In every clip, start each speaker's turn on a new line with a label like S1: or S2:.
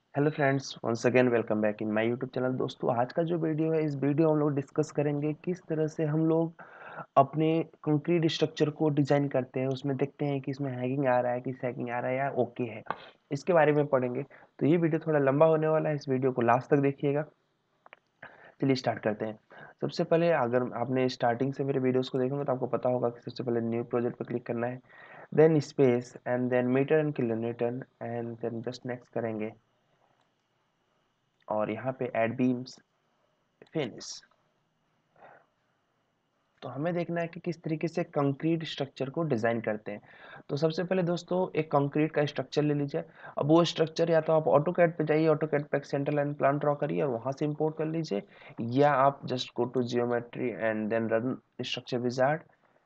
S1: Hello friends, once again welcome back in my YouTube channel. दोस्तों, आज का जो वीडियो है, इस वीडियो हम लोग डिस्कस करेंगे किस तरह से हम लोग अपने कंक्रीट स्ट्रक्चर को डिजाइन करते हैं। उसमें देखते हैं कि इसमें हैगिंग आ रहा है कि सैगिंग आ रहा है या ओके है, इसके बारे में पढ़ेंगे। तो ये वीडियो थोड़ा लंबा होने वाला है, इस वीडियो को लास्ट तक देखिएगा। चलिए स्टार्ट करते हैं। सबसे पहले अगर आपने स्टार्टिंग से मेरे वीडियोस को देखोगे तो आपको पता होगा कि सबसे पहले न्यू प्रोजेक्ट पर क्लिक करना है, then space and then metre and kilometre and then just next करेंगे और यहाँ पे ऐड बीम्स फिनिश। तो हमें देखना है कि किस तरीके से कंक्रीट स्ट्रक्चर को डिजाइन करते हैं। तो सबसे पहले दोस्तों एक कंक्रीट का स्ट्रक्चर ले लीजिए। अब वो स्ट्रक्चर या तो आप ऑटोकैड पे जाइए, ऑटोकैड पे एक सेंटर लाइन प्लान ड्रॉ करिए और वहां से इंपोर्ट कर लीजिए, या आप just go to geometry and then run structure wizard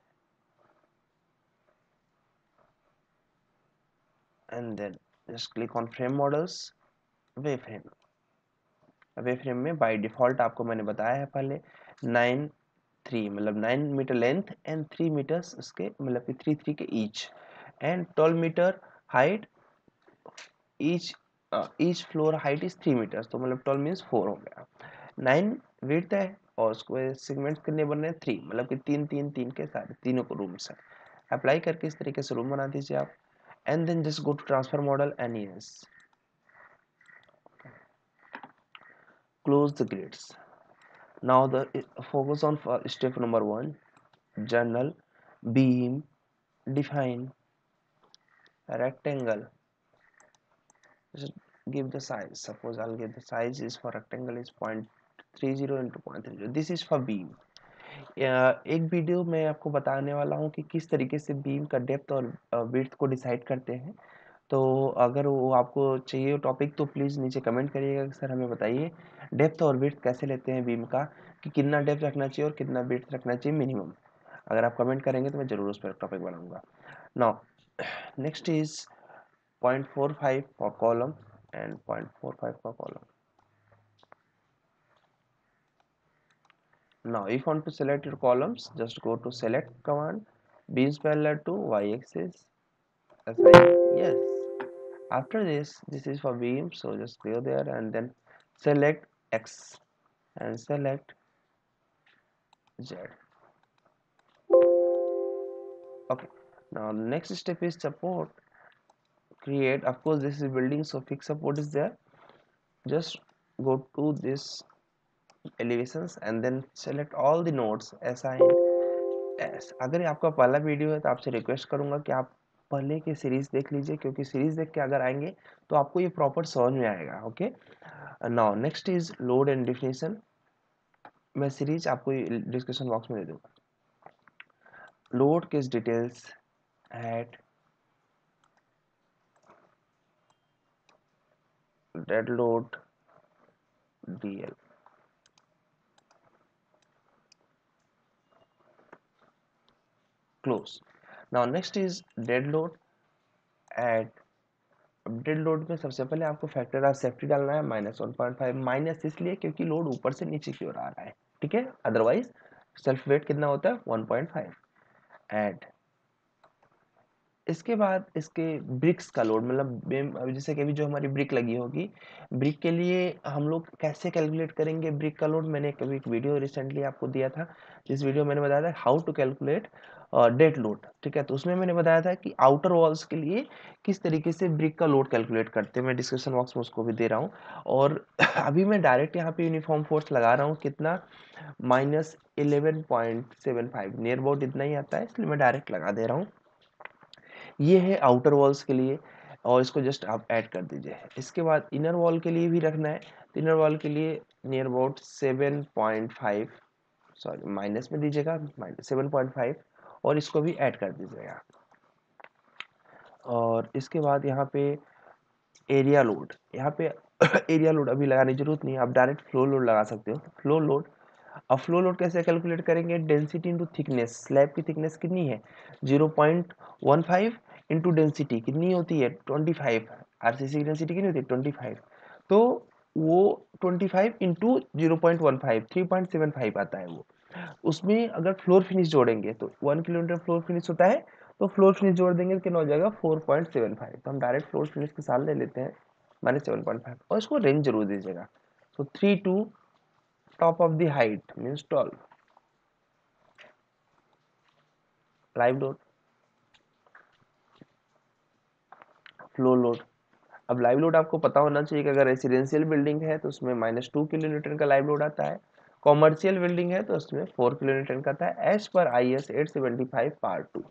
S1: and then just click on frame models bay frame. Bay frame में बाय डिफॉल्ट आपको मैंने बताया है पहले 9 3 मतलब 9 मीटर लेंथ एंड 3 मीटर्स उसके मतलब कि 3 3 के each and 12 metre height. Each each floor height is 3 metres, तो मतलब 12 मीन्स 4 हो गया। 9 विड्थ है और उसको सेगमेंट कितने बन रहे हैं 3, मतलब कि 3 3 3 के सारे तीनों को रूम्स है। अप्लाई करके इस तरीके से रूम बना दीजिए आप and then just go to transfer model and yes close the grids. Now the focus on step number 1, journal, beam, define, rectangle. Just give the size. Suppose I'll give the size is for rectangle is 0.30 into 0.30. This is for beam. एक video मैं आपको बताने वाला हूँ कि किस तरीके से बीम का डेप्थ और विड्थ को डिसाइड करते हैं। तो अगर वो आपको चाहिए टॉपिक तो प्लीज़ नीचे कमेंट करिएगा कि सर हमें बताइए डेप्थ और विड्थ कैसे लेते हैं बीम का, कि कितना डेप्थ रखना चाहिए और कितना विड्थ रखना चाहिए मिनिमम। अगर आप कमेंट करेंगे तो मैं ज़रूर उस पर टॉपिक बनाऊंगा। Now next is 0.45 for column and 0.45 for column. Now if you want to select your columns, just go to select command, beams parallel to y-axis, assign yes. After this is for beam, so just go there and then select x and select z. Okay, now next step is support. Create, of course this is building, so fixed support is there. Just go to this elevations and then select all the nodes, assign s। अगर ये आपका पहला video है तो आपसे request करूंगा कि आप पहले की सीरीज देख लीजिए, क्योंकि सीरीज देख के अगर आएंगे तो आपको ये प्रॉपर समझ में आएगा। Okay, now next is load and definition. मैं सीरीज आपको डिस्क्रिप्शन बॉक्स में दे दूंगा। Load case details add dead load DL close. Now next is dead load add. Dead load में सबसे पहले आपको फैक्टर ऑफ सेफ्टी डालना है -1.5। माइनस इसलिए क्योंकि लोड ऊपर से नीचे की ओर आ रहा है, ठीक है। अदरवाइज सेल्फ वेट कितना होता है 1.5 एड। इसके बाद इसके ब्रिक्स का लोड, मतलब जैसे कि अभी जो हमारी ब्रिक लगी होगी, ब्रिक के लिए हम लोग कैसे कैलकुलेट करेंगे ब्रिक का लोड। मैंने कभी एक वीडियो रिसेंटली आपको दिया था, जिस वीडियो मैंने बताया था how to calculate dead load, ठीक है। तो उसमें मैंने बताया था कि आउटर वॉल्स के लिए किस तरीके से ब्रिक का लोड कैलकुलेट करते हैं। मैं डिस्क्रिप्शन बॉक्स में उसको भी दे रहा हूँ। और अभी मैं डायरेक्ट यहाँ पे यूनिफॉर्म फोर्स लगा रहा हूँ, कितना -11.75, नियर अबाउट इतना ही आता है, इसलिए मैं डायरेक्ट लगा दे रहा हूँ। ये है आउटर वॉल्स के लिए और इसको जस्ट आप ऐड कर दीजिए। इसके बाद इनर वॉल के लिए भी रखना है, तो इनर वॉल के लिए नियर अबाउट 7.5, सॉरी माइनस में दीजिएगा, -7.5 और इसको भी ऐड कर दीजिएगा। और इसके बाद यहाँ पे एरिया लोड, यहाँ पे एरिया लोड अभी लगाने की जरूरत नहीं है, आप डायरेक्ट फ्लो लोड लगा सकते हो। फ्लो लोड, अब फ्लो लोड कैसे कैलकुलेट करेंगे, डेंसिटी इंटू थिकनेस। स्लैब की थिकनेस कितनी है 0.15 इंटू डेंसिटी कितनी होती है 25। आरसीसी की डेंसिटी कितनी होती है 25, तो वो 25 इंटू 0.15 3.75 आता है वो। उसमें अगर फ्लोर फिनिश जोड़ेंगे तो 1 किलोमीटर फ्लोर फिनिश होता है, तो फ्लोर फिनिश जोड़ देंगे तो कितना हो जाएगा 4.75। तो हम डायरेक्ट फ्लोर फिनिश के साथ ले लेते हैं -7.5 और इसको रेंज जरूर दीजिएगा। So 3 to top of the height means 12। Live load, floor load. अब लाइव लोड आपको पता होना चाहिए कि अगर रेसिडेंशियल बिल्डिंग है तो उसमें -2 किलो न्यूटन का लाइव लोड आता है, कॉमर्शियल बिल्डिंग है तो उसमें 4 किलो न्यूटन का आता है एज पर IS 875 पार्ट 2।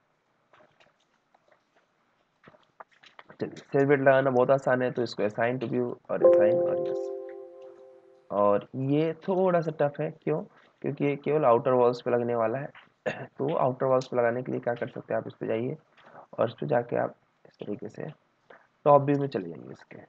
S1: चलिए सेल वेट लगाना बहुत आसान है, तो इसको असाइन टू व्यू और असाइन और यस। और ये थोड़ा सा टफ है, क्यों? क्योंकि ये केवल आउटर वॉल्स पे लगने वाला है। तो आउटर वॉल्स पे लगाने के लिए क्या कर सकते हैं, आप इस पे जाइए और इस पे जाके आप इस तरीके से टॉप व्यू में चले जाइए इसके।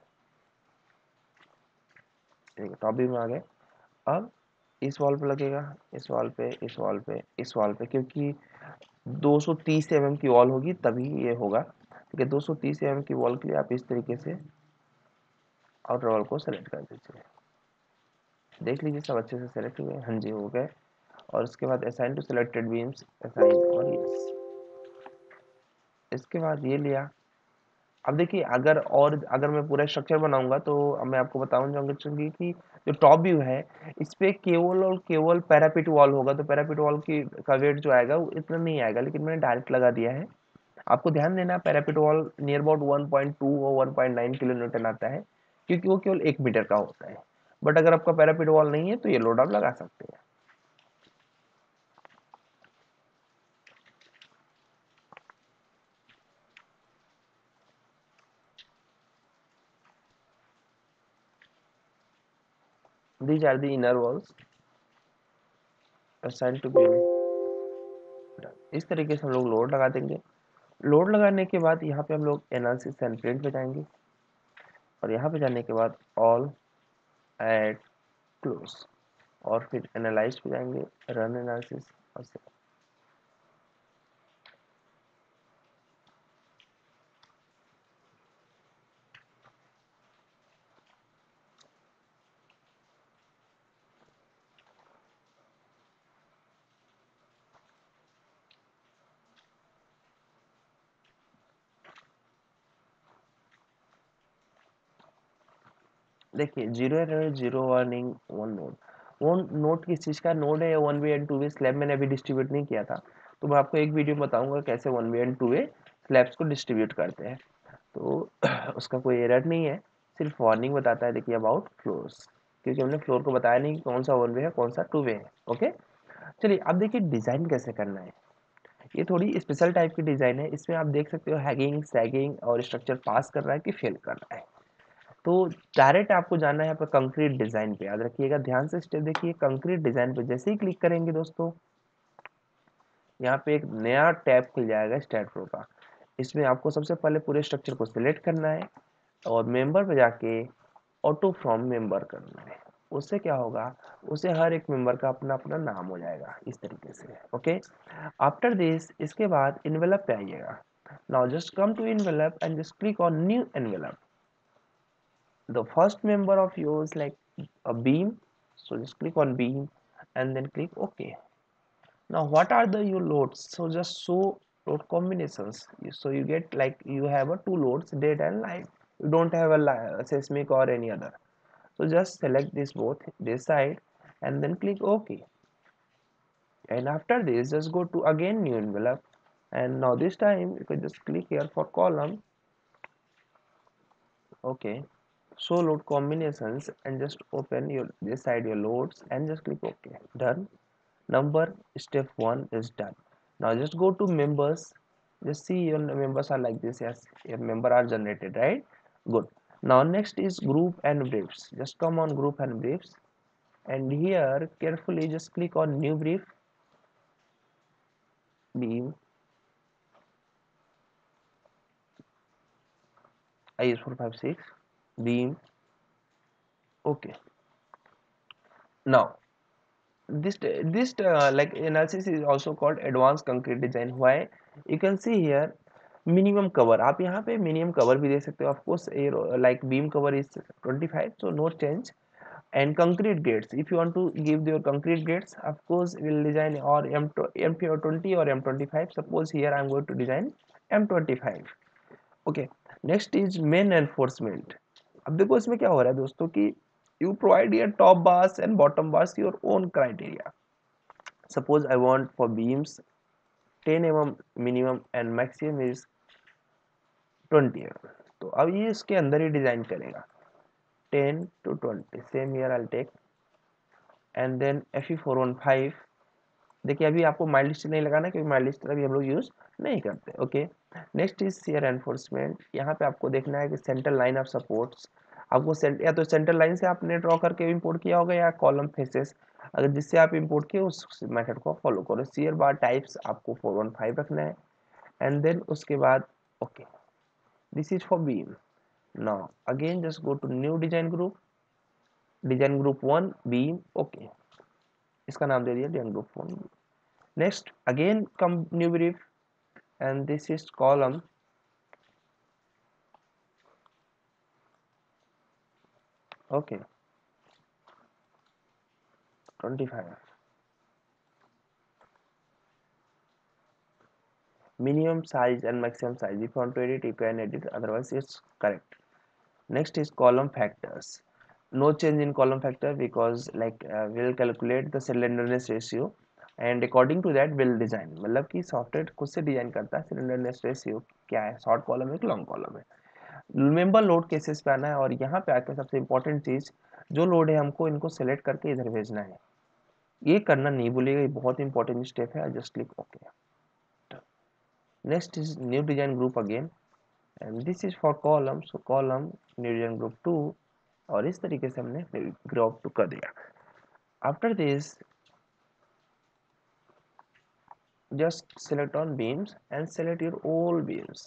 S1: ठीक है, टॉप व्यू में आ गए। अब इस वॉल पे लगेगा, इस वॉल पे, इस वॉल पे, इस वॉल पे, क्योंकि 230 mm की वॉल होगी तभी ये होगा। ठीक है, 230 mm की वॉल के लिए आप इस तरीके से आउटर वॉल को सेलेक्ट कर दीजिए। देख लीजिए सब अच्छे से सेलेक्ट हुए, हाँ जी हो गए। और उसके बाद assign to selected beams, assign और यस। इसके बाद ये लिया। अब देखिए अगर मैं पूरा स्ट्रक्चर बनाऊंगा तो अब मैं आपको बताऊं चाहूंगी कि जो टॉप व्यू है इस पे केवल और केवल पैरापिट वॉल होगा, तो पैरापिट वॉल की का वेट जो आएगा वो इतना नहीं आएगा, लेकिन मैंने डायरेक्ट लगा दिया है। आपको ध्यान देना पैरापिट वॉल नियर अबाउट 1.2 और 1.9 किलो न्यूटन आता है, क्योंकि वो केवल 1 मीटर का होता है। बट अगर आपका पैरापिट वॉल नहीं है तो ये लोड आप लगा सकते हैं। These are the inner walls assigned to beam। इस तरीके से हम लोग लोड लगा देंगे। लोड लगाने के बाद यहाँ पे हम लोग एनालिसिस एंड प्रिंट पे जाएंगे और यहाँ पे जाने के बाद ऑल, ऐड, क्लोज और फिर एनालाइज पे जाएंगे, रन एनालिसिस और देखिए 0 एरर, 0 वार्निंग, 1 नोड। वो नोट किस चीज़ का नोड है? 1 वे एंड 2 वे स्लैब मैंने अभी डिस्ट्रीब्यूट नहीं किया था, तो मैं आपको एक वीडियो में बताऊंगा कैसे 1 वे एंड 2 वे स्लैब्स को डिस्ट्रीब्यूट करते हैं। तो उसका कोई एरर नहीं है, सिर्फ वार्निंग बताता है। देखिए अबाउट फ्लोर्स, क्योंकि हमने फ्लोर को बताया नहीं कि कौन सा 1 वे है कौन सा 2 वे है। ओके, चलिए अब देखिए डिज़ाइन कैसे करना है। ये थोड़ी स्पेशल टाइप की डिज़ाइन है, इसमें आप देख सकते हो हैगिंग, सैगिंग और स्ट्रक्चर पास कर रहा है कि फेल कर रहा है। तो डायरेक्ट आपको जाना है यहाँ पर कंक्रीट डिजाइन पे। याद रखिएगा, ध्यान से स्टेप देखिए। कंक्रीट डिजाइन पे जैसे ही क्लिक करेंगे दोस्तों, यहाँ पे एक नया टैब खुल जाएगा स्टैट प्रो का। इसमें आपको सबसे पहले पूरे स्ट्रक्चर को सिलेक्ट करना है और मेंबर पे जाके ऑटो फ्रॉम मेंबर करना है। उससे क्या होगा, उससे हर एक मेंबर का अपना अपना नाम हो जाएगा इस तरीके से। ओके, आफ्टर दिस इसके बाद इन्वेलप पे आइएगा। Now just come to envelope and just click on new envelope. The first member of yours like a beam, so just click on beam and then click OK. Now what are the your loads? So just show load combinations, so you get like you have a two loads, dead and live. You don't have a seismic or any other, so just select this both this side and then click OK. And after this just go to again new envelope, and now this time you can just click here for column. Okay, show load combinations and just open your this side your loads and just click OK. Done. Number step 1 is done. Now just go to members. Just see your members are like this. Yes, your member are generated, right? Good. Now next is group and briefs. Just come on group and briefs, and here carefully just click on new brief, beam, IS456, beam. Okay. Now this like analysis is also called advanced concrete design. Why? You can see here minimum cover, आप यहाँ पे minimum cover भी दे सकते हो। of course like beam cover is 25, so no change. And concrete gates, if you want to give your concrete gates, of course we'll design or M20 or M25. Suppose here I'm going to design M25. Okay, next is main enforcement. अब देखो इसमें क्या हो रहा है दोस्तों कि you provide your top bars and bottom bars your own criteria. Suppose I want for beams 10 mm minimum and maximum is 20 mm. तो अब ये इसके अंदर ही डिजाइन करेगा 10 to 20. Same here I'll take and then Fe415. देखिए अभी आपको mild steel नहीं लगाना क्योंकि माइल्ड स्टील अभी हम लोग यूज नहीं करते. Okay, next is shear reinforcement. यहाँ पे आपको देखना है कि सेंट्रल लाइन ऑफ सपोर्ट्स आपको या तो सेंट्रल लाइन से आपने ड्रॉ करके इंपोर्ट किया होगा या कॉलम फेसेस अगर जिससे आप इंपोर्ट किए उस मेथड को फॉलो करो. शियर बार टाइप्स आपको 415 रखना है एंड देन उसके बाद okay this is for beam. Now again just go to new design group 1 beam. Okay, इसका नाम दे दिया design group 1. Next, again come new brief and this is column. Okay, 25. Minimum size and maximum size. If you want to edit, you can edit. Otherwise, it's correct. Next is column factors. No change in column factor because like we'll calculate the slenderness ratio and according to that we'll design. मतलब कि software खुद से design करता है slenderness ratio क्या है, short column है कि लॉन्ग कॉलम है. रिमेंबर लोड केसेस पे आना है और यहाँ पे आकर सबसे इंपॉर्टेंट चीज जो लोड है हमको इनको सेलेक्ट करके इधर भेजना है. ये करना नहीं भूलिएगा, ये बहुत इंपॉर्टेंट स्टेप है. Just click okay. Next is new design group again and this is for column. So column new design group 2 और इस तरीके से हमने ग्रुप 2 कर दिया. After this just select on beams and select your all beams.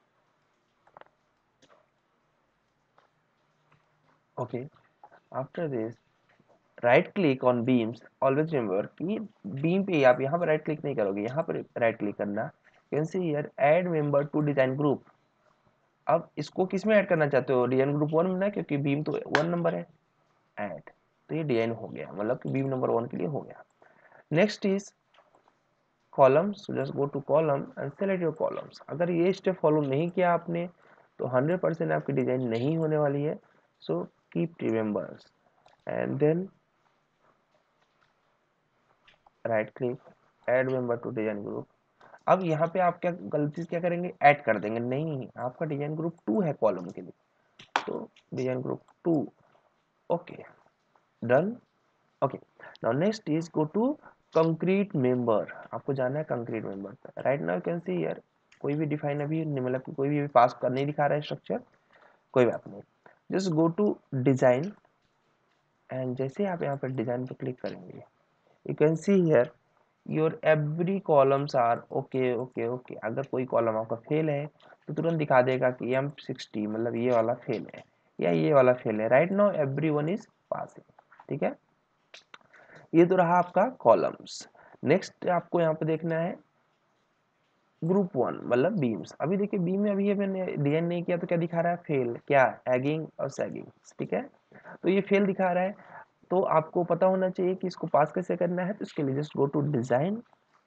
S1: Okay, after this right click on beams. Always remember कि beam पे आप यहाँ पर राइट क्लिक नहीं करोगे, यहाँ पर राइट क्लिक करना. Can see here add member to design group. अब इसको किस में ऐड करना चाहते हो, डिजाइन ग्रुप 1 में ना, क्योंकि बीम तो 1 नंबर है. ऐड, तो ये डिजाइन हो गया, मतलब कि बीम नंबर 1 के लिए हो गया. Next is columns. So just go to column and select your columns. अगर ये स्टेप फॉलो नहीं किया आपने तो 100% आपकी डिजाइन नहीं होने वाली है. So keep remembers and then right click add member to design group. अब यहाँ पे आप क्या गलती क्या करेंगे, ऐड कर देंगे. नहीं, आपका डिजाइन ग्रुप 2 है कॉलम के लिए, तो design group 2. Okay, done. Okay, now next is go to concrete member. आपको जाना है कंक्रीट मेंबर पे. Right now you can see here कोई भी डिफाइन अभी मतलब कि कोई भी पास कर नहीं दिखा रहा है स्ट्रक्चर, कोई बात नहीं. Just go to design and जैसे आप यहाँ पर डिजाइन पे क्लिक करेंगे you can see here your every columns are okay okay okay. अगर कोई कॉलम आपका फेल है तो तुरंत दिखा देगा कि M60 मतलब ये वाला फेल है या ये वाला फेल है. Right now every one is passing. ठीक है, ये तो रहा आपका कॉलम्स. नेक्स्ट आपको यहाँ पे देखना है ग्रुप 1 मतलब बीम्स. अभी देखिए बीम में अभी मैंने डिजाइन नहीं किया तो क्या दिखा रहा है, फेल. क्या, एगिंग और सैगिंग. ठीक है, तो ये फेल दिखा रहा है. तो आपको पता होना चाहिए कि इसको पास कैसे करना है. तो इसके लिए just go to design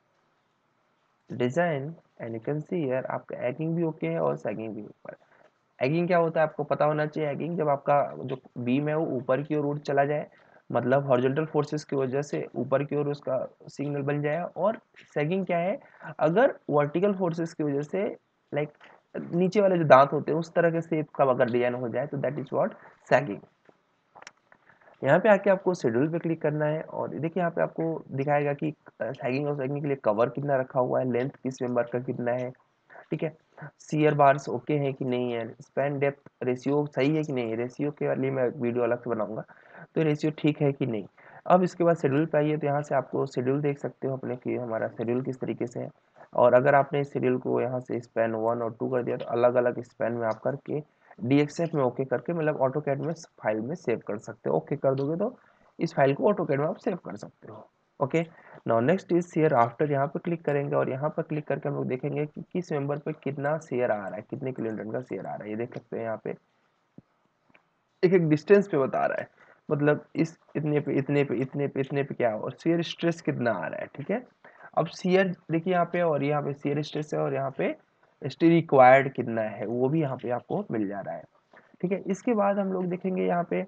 S1: and you can see here आपका एगिंग भी ओके है और सैगिंग भी ऊपर. एगिंग क्या होता है आपको पता होना चाहिए. एगिंग जब आपका जो बीम है वो ऊपर की ओर उठ चला जाए, मतलब हॉरिजॉन्टल फोर्सेस की वजह से ऊपर की ओर उसका सिग्नल बन जाए. और सैगिंग क्या है, अगर वर्टिकल फोर्सेस की वजह से लाइक नीचे वाले जो दांत होते हैं उस तरह के शेप का अगर डिजाइन हो जाए तो दैट इज व्हाट सैगिंग. यहाँ पे आके आपको शेड्यूल पे क्लिक करना है और देखिए यहाँ पे आपको दिखाएगा कि सैगिंग और सैगिंग के लिए कवर कितना रखा हुआ है, लेंथ किस मेंबर का कितना है. ठीक है, सीयर बार्स ओके है कि नहीं है, स्पैन डेप्थ रेशियो सही है कि नहीं है. रेशियो के लिए मैं वीडियो अलग से बनाऊंगा, तो रेशियो ठीक है कि नहीं. अब इसके बाद शेड्यूल पे आइए तो यहाँ से आपको शेड्यूल देख सकते हो अपने कि हमारा शेड्यूल किस तरीके से है. और अगर आपने इस शेड्यूल को यहाँ से स्पैन 1 और 2 कर दिया तो अलग अलग स्पैन में आप करके DXF में ओके करके मतलब ऑटो कैड में फाइल में सेव कर सकते हो. ओके कर दोगे तो इस फाइल को ऑटो कैड में आप सेव कर सकते हो. Okay, now next is share after. यहाँ पर क्लिक करेंगे और यहाँ पर क्लिक करके हम लोग देखेंगे कि किस मेंबर पे कितना शेयर आ रहा है, कितने किलोमीटर का शेयर आ रहा है. ये देख सकते हैं यहाँ पे एक एक डिस्टेंस पे बता रहा है, मतलब इस इतने पे इतने पे इतने पे इतने पे क्या और शेयर स्ट्रेस कितना आ रहा है. ठीक है, अब शेयर देखिए यहाँ पे और यहाँ पे शेयर स्ट्रेस है और यहाँ पे स्टील रिक्वायर्ड कितना है वो भी यहाँ पे आपको मिल जा रहा है. ठीक है। इसके बाद हम लोग देखेंगे यहाँ पे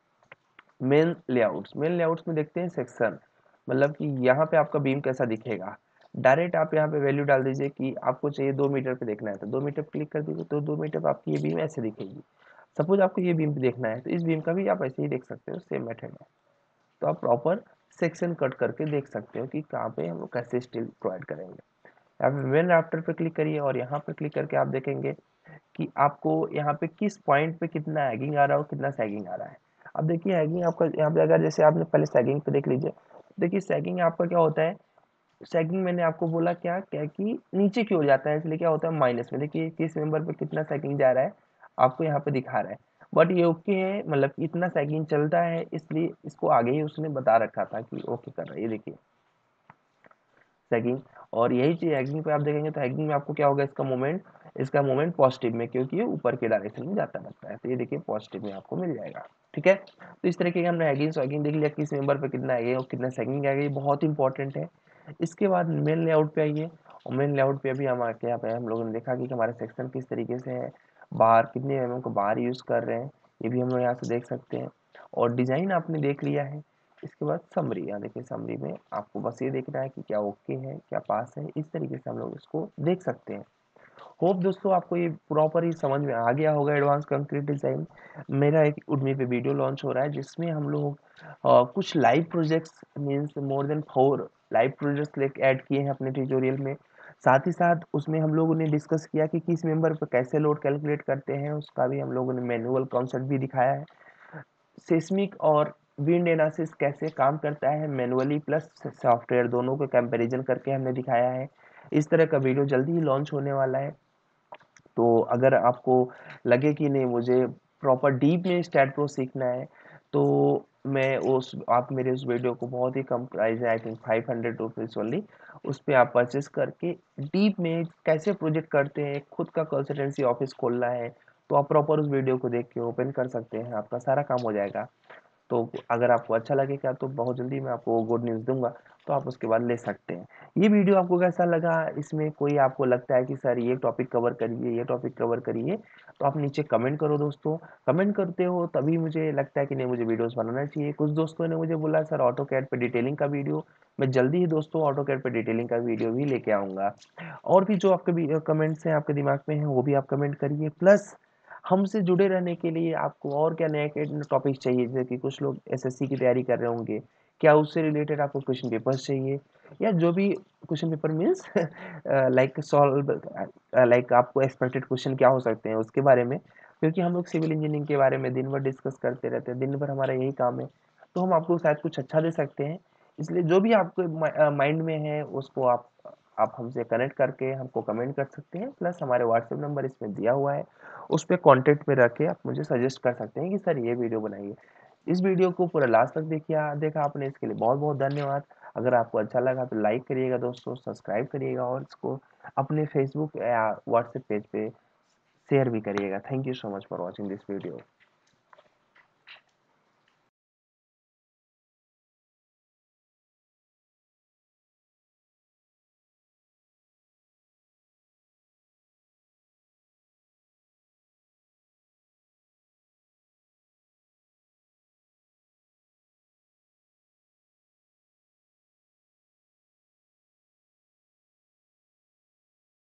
S1: मेन लेआउट्स। मेन लेआउट्स में देखते हैं सेक्शन, मतलब कि यहाँ पे आपका बीम कैसा दिखेगा। डायरेक्ट आप यहाँ पे वैल्यू डाल दीजिए कि आपको चाहिए 2 मीटर पे देखना है तो 2 मीटर पे क्लिक कर दीजिए, तो 2 मीटर पे आपकी ये बीम ऐसे दिखेगी। सपोज आपको ये बीम पे देखना है तो इस बीम का भी आप ऐसे ही देख सकते हो, सेम मेथड है। तो आप प्रॉपर सेक्शन कट करके देख सकते हो कि कहाँ पे हम लोग कैसे स्टील प्रोवाइड करेंगे। यहाँ पे मेन राफ्टर पे क्लिक करिए और यहाँ पे क्लिक करके आप देखेंगे कि आपको यहाँ पे किस पॉइंट पे कितना हैगिंग आ रहा है और कितना सैगिंग आ रहा है। अब देखिए हैगिंग आपका यहाँ पे, अगर जैसे आपने पहले सैगिंग पे देख लीजिए, देखिए सैगिंग आपका क्या होता है। सैगिंग मैंने आपको बोला क्या क्या कि नीचे की ओर जाता है, इसलिए क्या होता है माइनस में। देखिए किस मेंबर पे कितना सैगिंग जा रहा है आपको यहाँ पे दिखा रहा है, बट ये ओके है, मतलब इतना सैगिंग चलता है, इसलिए इसको आगे ही उसने बता रखा था कि ओके कर रहा है। ये देखिए सैगिंग, और यही चीज हैगिंग पे आप देखेंगे तो हैगिंग में आपको क्या होगा, इसका मोमेंट पॉजिटिव में, क्योंकि ये ऊपर के डायरेक्शन में जाता रहता है। तो ये देखिए पॉजिटिव में आपको मिल जाएगा। ठीक है, तो इस तरीके के हमने हैगिंग स्वैगिंग देख लिया, किस मेंबर पे कितना है और कितना सैगिंग है, ये बहुत इंपॉर्टेंट है। इसके बाद मेन लेआउट पे आइए, और मेन लेआउट पे अभी हम आके यहाँ पे हम लोगों ने देखा कि हमारे सेक्शन किस तरीके से है, बाहर कितने mm को बाहर यूज कर रहे हैं, ये भी हम लोग यहाँ से देख सकते हैं। और डिजाइन आपने देख लिया है। इसके बाद समरी, यहाँ देखिए समरी में आपको बस ये देखना है कि क्या ओके है क्या पास है, इस तरीके से हम लोग इसको देख सकते हैं। होप दोस्तों आपको ये प्रॉपर ही समझ में आ गया होगा एडवांस कंक्रीट डिजाइन। मेरा एक उडमी पे वीडियो लॉन्च हो रहा है जिसमें हम लोग कुछ live projects means more than 4 live projects लेके ऐड किए हैं अपने ट्यूटोरियल में। साथ ही साथ उसमें हम लोगों ने डिस्कस किया कि किस मेंबर पर कैसे लोड कैलकुलेट करते हैं, उसका भी हम लोगों ने मैनुअल कॉन्सेप्ट भी दिखाया है। सिस्मिक और विंड एनालिसिस कैसे काम करता है मैनुअली प्लस सॉफ्टवेयर दोनों को कंपैरिजन करके हमने दिखाया है। इस तरह का वीडियो जल्दी ही लॉन्च होने वाला है। तो अगर आपको लगे कि नहीं मुझे प्रॉपर डीप में स्टैट प्रो सीखना है, तो मैं उस आप मेरे उस वीडियो को बहुत ही कम प्राइस है, आई थिंक 500 रुपीज़ ओनली, उस पर आप परचेस करके डीप में कैसे प्रोजेक्ट करते हैं, खुद का कंसल्टेंसी ऑफिस खोलना है, तो आप प्रॉपर उस वीडियो को देख के ओपन कर सकते हैं, आपका सारा काम हो जाएगा। तो अगर आपको अच्छा लगेगा तो बहुत जल्दी मैं आपको गुड न्यूज़ दूंगा, तो आप उसके बाद ले सकते हैं। ये वीडियो आपको कैसा लगा, इसमें कोई आपको लगता है कि सर ये टॉपिक कवर करिए ये टॉपिक कवर करिए, तो आप नीचे कमेंट करो दोस्तों। कमेंट करते हो तभी मुझे लगता है कि नहीं मुझे वीडियोस बनाना चाहिए। कुछ दोस्तों ने मुझे बोला सर ऑटो कैड पे डिटेलिंग का वीडियो, मैं जल्दी ही दोस्तों ऑटो कैड पे डिटेलिंग का वीडियो भी लेके आऊँगा। और भी जो आपके कमेंट्स हैं आपके दिमाग में हैं वो भी आप कमेंट करिए। प्लस हमसे जुड़े रहने के लिए आपको और क्या नए टॉपिक चाहिए, जैसे कि कुछ लोग एसएससी की तैयारी कर रहे होंगे, क्या उससे रिलेटेड आपको क्वेश्चन पेपर्स चाहिए, या जो भी question paper means like solve, like आपको एक्सपेक्टेड क्वेश्चन क्या हो सकते हैं उसके बारे में, क्योंकि हम लोग सिविल इंजीनियरिंग के बारे में दिन भर डिस्कस करते रहते हैं, दिन भर हमारा यही काम है, तो हम आपको शायद कुछ अच्छा दे सकते हैं। इसलिए जो भी आपको माइंड में है उसको आप हमसे कनेक्ट करके हमको कमेंट कर सकते हैं। प्लस हमारे व्हाट्सएप नंबर इसमें दिया हुआ है, उस पे कांटेक्ट में रख के आप मुझे सजेस्ट कर सकते हैं कि सर ये वीडियो बनाइए। इस वीडियो को पूरा लास्ट तक देखा आपने, इसके लिए बहुत बहुत धन्यवाद। अगर आपको अच्छा लगा तो लाइक करिएगा दोस्तों, सब्सक्राइब करिएगा और इसको अपने फेसबुक या व्हाट्सएप पेज पे शेयर भी करिएगा। Thank you so much for watching this video.